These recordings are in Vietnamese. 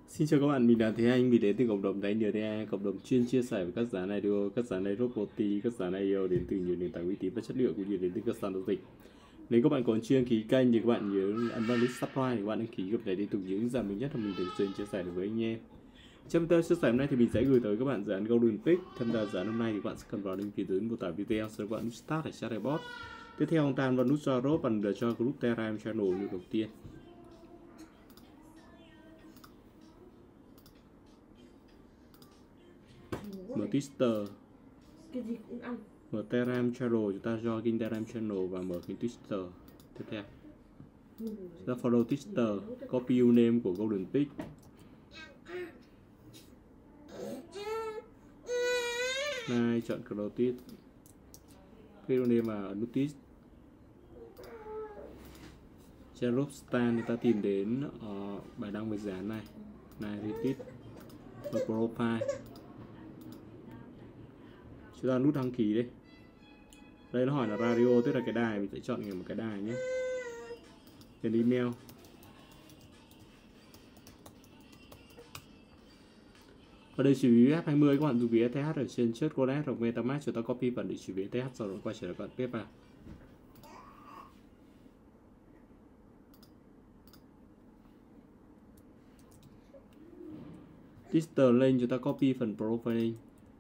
Xin chào các bạn, mình là Thế Anh, mình đến từ cộng đồng Đánh Nhờ DA, cộng đồng chuyên chia sẻ về các dự án IDO, các dự án robot, các dự án IO đến từ nhiều nền tảng uy tín và chất lượng cũng như đến từ các sàn giao dịch. Nếu các bạn còn chưa đăng ký kênh thì các bạn nhớ ấn vào nút subscribe để các bạn đăng ký cập nhật liên tục những dự án mới nhất mà mình thường xuyên chia sẻ được với anh em. Trong video chia sẻ hôm nay thì mình sẽ gửi tới các bạn dự án Golden Peak. Tham gia dự án hôm nay thì các bạn sẽ cần vào link phía dưới mô tả video, sau đó các bạn nút start để chat bot. Tiếp theo ông Tan vào nút join và để cho group Telegram channel như đầu tiên. Mở Twitter, cái gì cũng ăn. mở Telegram channel, chúng ta join Telegram channel và mở kênh Twitter. Tiếp theo chúng ta follow Twitter, copy username của Golden Peak. Này, chọn Clotit, cái username mà notice. Trên Robstan người ta tìm đến bài đăng về dự án này, retweet và profile. Chúng ta nút đăng ký đây. Đây nó hỏi là radio, tức là cái đài, mình sẽ chọn một cái đài nhé. Trên email. Ở đây chữ F20 các bạn dùng ví ETH ở trên chốt Codex hoặc MetaMask, chúng ta copy phần địa chỉ ví ETH sau đó quay trở lại các bạn tiếp vào. Twitter link chúng ta copy phần profiling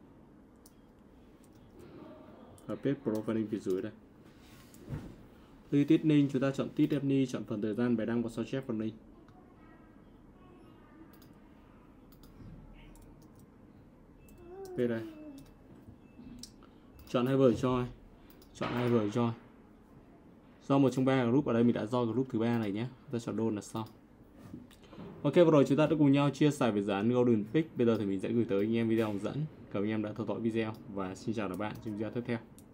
và paste profiling phía dưới đây. Retweet link chúng ta chọn tweet chọn phần thời gian bài đăng và sao chép phần link. Đây. Chọn Hyper Join. Chọn Hyper Join. Do một trong ba group ở đây mình đã join group thứ ba này nhé. Ta chọn đôn là xong. Ok, vừa rồi chúng ta đã cùng nhau chia sẻ về dự án Golden Peak. Bây giờ thì mình sẽ gửi tới anh em video hướng dẫn. Cảm ơn anh em đã theo dõi video và xin chào các bạn trong video tiếp theo.